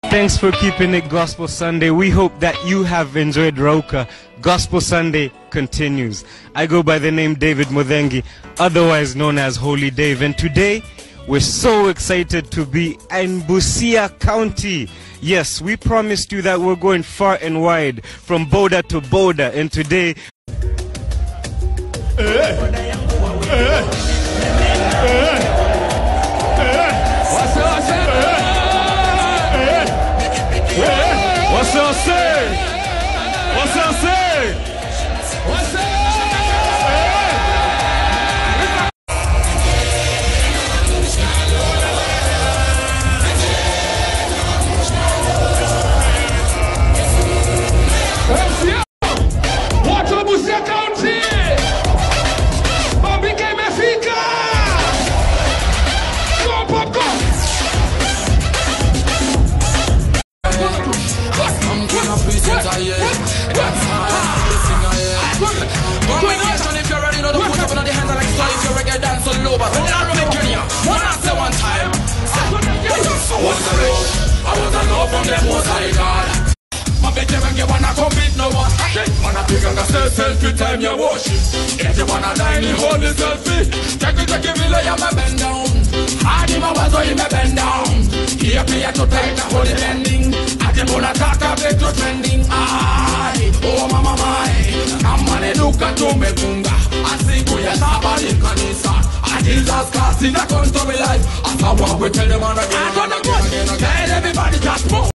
Thanks for keeping it Gospel Sunday. We hope that you have enjoyed Rauka. Gospel Sunday continues. I go by the name David Muthengi, otherwise known as Holy Dave. And today, we're so excited to be in Busia County. Yes, we promised you that we're going far and wide, from border to border. And today... What's up, say? What's up, say? What's up? Watu wa Busia County, Bobby imefika. Go pop go. I was alone from them was I God. My bitch when you wanna compete no more. Wanna pick and say selfie time you worship. If you wanna dine you hold the selfie. Take it village you me bend down. I give my was you me bend down. Here play to take the holy bending. I give on attack a bit to trending. Oh mama my. I'm gonna look at you me kunga. I sing to your sabali kanisa. Jesus Christ in a come to me life. As I walk we tell them on again. Tell everybody just move.